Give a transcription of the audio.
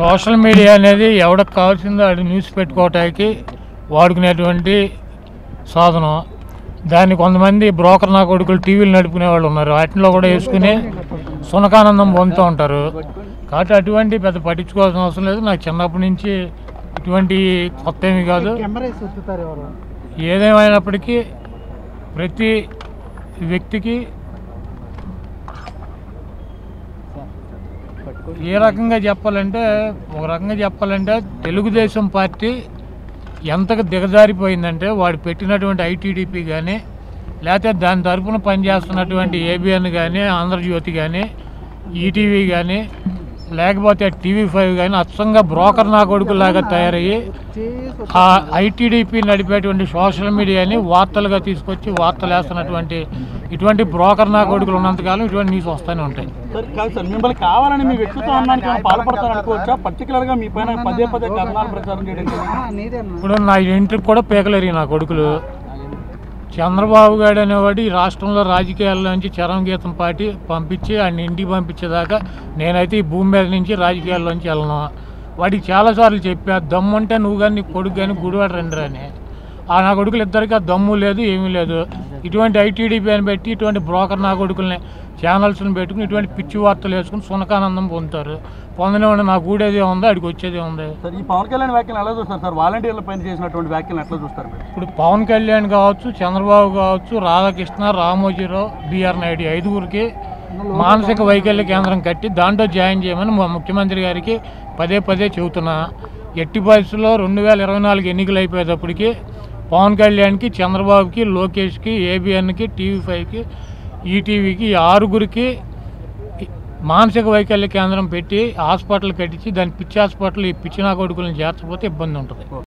Social media అనేది ఎవరికి కావాల్సిందో అది న్యూస్ పెట్టుకోవటానికి వాడుకునేటువంటి సాధనం. దాన్ని కొంతమంది బ్రోకర్ నా కొడుకులు టీవీలు నడుపుకునే వాళ్ళు ఉన్నారు, వాటిలో కూడా వేసుకుని సునకానందం పొందుతూ ఉంటారు. కాబట్టి అటువంటి పెద్ద పట్టించుకోవాల్సిన అవసరం లేదు. నాకు చిన్నప్పటి నుంచి ఇటువంటి కొత్త ఏమీ కాదు. ఏదేమైనప్పటికీ ప్రతి వ్యక్తికి ఏ రకంగా చెప్పాలంటే, ఒక రకంగా చెప్పాలంటే తెలుగుదేశం పార్టీ ఎంతగా దిగజారిపోయిందంటే, వాడు పెట్టినటువంటి ఐటీడీపీ కానీ, లేకపోతే దాని తరఫున పనిచేస్తున్నటువంటి ఏబిఎన్ కానీ, ఆంధ్రజ్యోతి కానీ, ఈటీవీ కానీ, లేకపోతే టీవీ5 కానీ అచ్చంగా బ్రోకర్ నా కొడుకులాగా తయారయ్యి ఆ ఐటీడీపీ నడిపేటువంటి సోషల్ మీడియాని వార్తలుగా తీసుకొచ్చి వార్తలు వేస్తున్నటువంటి ఇటువంటి బ్రోకర్ నా కొడుకులు ఉన్నంతకాలం ఇటువంటి న్యూస్ వస్తూనే ఉంటాయి. మిమ్మల్ని కావాలని మీ వ్యక్తిత్వానికి పాల్పడతారు అనుకోవచ్చా? పర్టికులర్గా మీ పైన పదే పదే కథనాలు ప్రచారం చేయడం. ఇప్పుడు నా ఇంటికి కూడా పీకలేరు నా కొడుకులు. చంద్రబాబు గారు అనేవాడు ఈ రాష్ట్రంలో రాజకీయాల్లోంచి చరమగీతం పాటి పంపించి ఆయన ఇంటికి పంపించేదాకా నేనైతే ఈ భూమి మీద నుంచి రాజకీయాల్లోంచి వెళ్ళను. వాడికి చాలాసార్లు చెప్పా, దమ్ముంటే నువ్వు కానీ నీ కొడుకు కానీ గుడివాడ రండి అని. నా కొడుకులు ఇద్దరికి ఆ దమ్ము లేదు, ఏమీ లేదు. ఇటువంటి ఐటీడీపీ అని పెట్టి ఇటువంటి బ్రోకర్ నా కొడుకుల్ని ఛానల్స్ని పెట్టుకుని ఇటువంటి పిచ్చి వార్తలు వేసుకుని సునకానందం పొందుతారు. పొందనివ్వండి, నాకు ఊడేదే ఉంది, అడిగి వచ్చేదే ఉంది. ఈ పవన్ కళ్యాణ్ వ్యాఖ్యలు ఎలా చూస్తారు సార్? వాలంటీర్ల పైన చేసినటువంటి వ్యాఖ్యలు ఎట్లా చూస్తారు? ఇప్పుడు పవన్ కళ్యాణ్ కావచ్చు, చంద్రబాబు కావచ్చు, రాధాకృష్ణ, రామోజీరావు, బిఆర్ నాయుడు ఐదుగురికి మానసిక వైకల్య కేంద్రం కట్టి దాంట్లో జాయిన్ చేయమని మా ముఖ్యమంత్రి గారికి పదే పదే చెబుతున్నా. ఎట్టి పరిస్థితుల్లో 2024 ఎన్నికలు అయిపోయేటప్పటికి పవన్ కళ్యాణ్కి, చంద్రబాబుకి, లోకేష్కి, ఏబిఎన్కి, టీవీ5కి, ఈటీవీకి, ఈ 6గురికి మానసిక వైకల్య కేంద్రం పెట్టి హాస్పిటల్ కట్టించి దాని పిచ్చి హాస్పిటల్ ఈ పిచ్చి నా కొడుకులను చేర్చకపోతే ఇబ్బంది ఉంటుంది.